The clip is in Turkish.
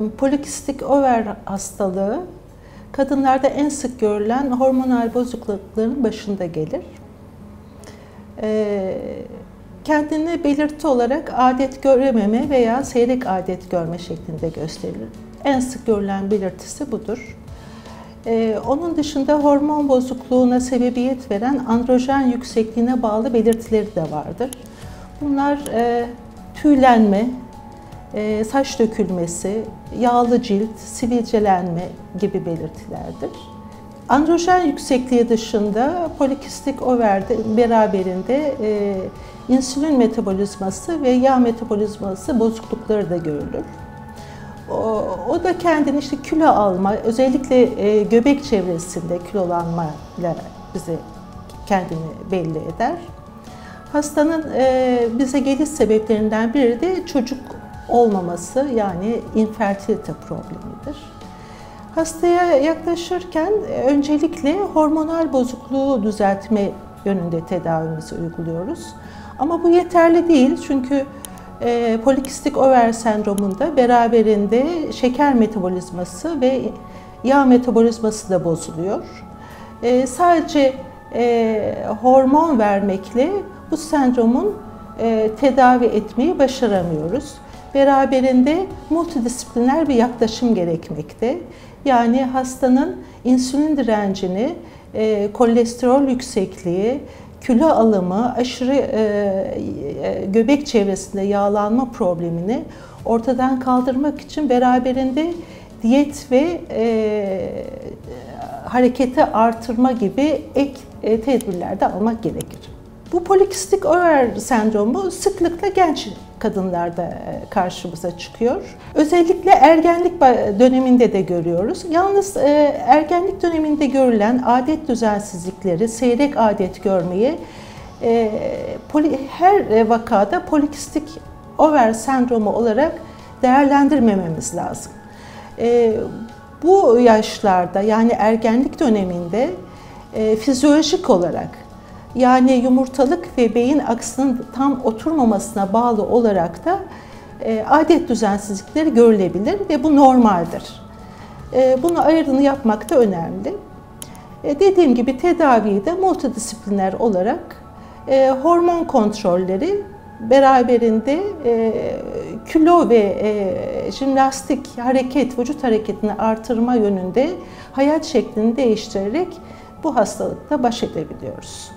Polikistik over hastalığı kadınlarda en sık görülen hormonal bozuklukların başında gelir. Kendini belirti olarak adet görememe veya seyrek adet görme şeklinde gösterilir. En sık görülen belirtisi budur. Onun dışında hormon bozukluğuna sebebiyet veren androjen yüksekliğine bağlı belirtileri de vardır. Bunlar tüylenme, saç dökülmesi, yağlı cilt, sivilcelenme gibi belirtilerdir. Androjen yüksekliği dışında polikistik overde beraberinde insülin metabolizması ve yağ metabolizması bozuklukları da görülür. O da kendini işte kilo alma, özellikle göbek çevresinde kilolanmayla bize kendini belli eder. Hastanın bize geliş sebeplerinden biri de çocuk olmaması, yani infertilite problemidir. Hastaya yaklaşırken öncelikle hormonal bozukluğu düzeltme yönünde tedavimizi uyguluyoruz. Ama bu yeterli değil, çünkü polikistik over sendromunda beraberinde şeker metabolizması ve yağ metabolizması da bozuluyor. Sadece hormon vermekle bu sendromun tedavi etmeyi başaramıyoruz. Beraberinde multidisipliner bir yaklaşım gerekmekte. Yani hastanın insülin direncini, kolesterol yüksekliği, kilo alımı, aşırı göbek çevresinde yağlanma problemini ortadan kaldırmak için beraberinde diyet ve hareketi artırma gibi ek tedbirler de almak gerekir. Bu polikistik over sendromu sıklıkla genç kadınlarda karşımıza çıkıyor. Özellikle ergenlik döneminde de görüyoruz. Yalnız ergenlik döneminde görülen adet düzensizlikleri, seyrek adet görmeyi her vakada polikistik over sendromu olarak değerlendirmememiz lazım. Bu yaşlarda, yani ergenlik döneminde fizyolojik olarak, yani yumurtalık ve beyin aksının tam oturmamasına bağlı olarak da adet düzensizlikleri görülebilir ve bu normaldir. Bunu ayırdığını yapmak da önemli. Dediğim gibi tedaviyi de multidisipliner olarak hormon kontrolleri beraberinde kilo ve jimnastik hareket, vücut hareketini artırma yönünde hayat şeklini değiştirerek bu hastalıkla baş edebiliyoruz.